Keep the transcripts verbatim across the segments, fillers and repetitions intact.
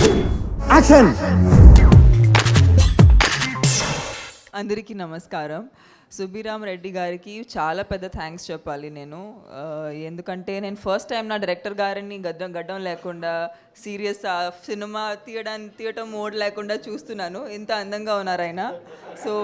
Action. అందరికీ నమస్కారం. సుబ్బిరామ్ రెడ్డి గారికి చాలా పెద్ద థ్యాంక్స్ చెప్పాలి నేను. ఎందుకంటే నేను ఫస్ట్ టైం నా డైరెక్టర్ గారిని గడ్డం గడ్డం లేకుండా సీరియస్ సినిమా తీయడానికి తీయటం మోడ్ లేకుండా చూస్తున్నాను. ఇంత అందంగా ఉన్నారు ఆయన. సో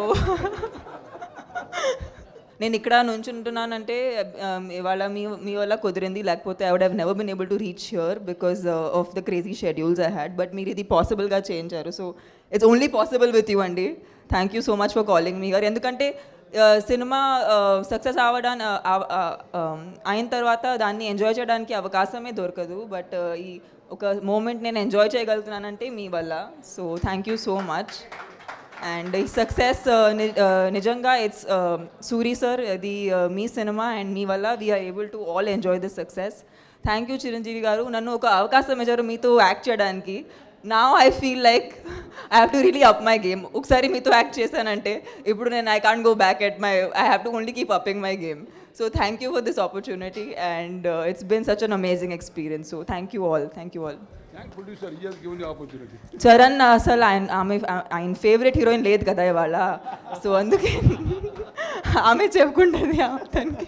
నేను ఇక్కడ నుంచుంటున్నానంటే ఇవాళ మీ మీ వల్ల కుదిరింది, లేకపోతే I would have never been able to reach here because of the crazy schedules I had. But మీరు ఇది పాసిబుల్గా చేయించారు. So it's only possible with you అండి. Thank you so much for calling మీ గారు. ఎందుకంటే సినిమా సక్సెస్ అవ్వడానికి అయిన తర్వాత దాన్ని ఎంజాయ్ చేయడానికి అవకాశమే దొరకదు. బట్ ఈ ఒక మూమెంట్ నేను ఎంజాయ్ చేయగలుగుతున్నానంటే మీ వల్ల. So thank you so much. And ఈ సక్సెస్ నిజంగా ఇట్స్ సూరి సార్, ఇది మీ సినిమా అండ్ మీ వల్ల we're able to all enjoy this success. Thank you Chiranjeevi గారు, నన్ను ఒక అవకాశం ఇచ్చారు మీతో యాక్ట్ చేయడానికి. Now I feel like I have to really up my game. ఒకసారి మీతో యాక్ట్ చేశానంటే ఇప్పుడు నేను I can't go back at my I have to only keep upping my game. So thank you for this opportunity and it's been such an amazing experience. So thank you all. Thank you all. Charan అసలు ఆయన ఆమె ఆయన favourite heroine లేదు కదా ఇవాళ. So అందుకే ఆమె చెప్పుకుంటుంది తనకి.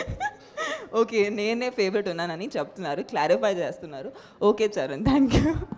ఓకే, నేనే ఫేవరెట్ ఉన్నానని చెప్తున్నారు, క్లారిఫై చేస్తున్నారు. Okay Charan, thank you.